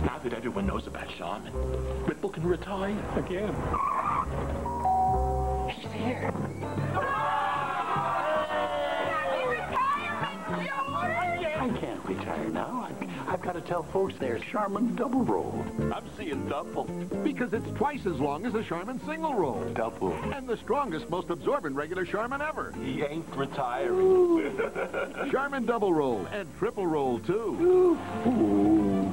Now that everyone knows about Charmin, Ripple can retire again. He's here. I can't retire now. I've got to tell folks there's Charmin double roll. I'm seeing double. Because it's twice as long as a Charmin single roll. Double. And the strongest, most absorbent regular Charmin ever. He ain't retiring. Charmin double roll and triple roll, too. Ooh.